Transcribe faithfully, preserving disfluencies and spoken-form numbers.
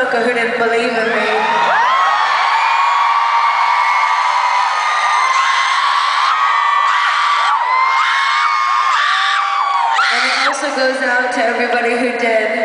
motherfucker who didn't believe in me. And it also goes out to everybody who did.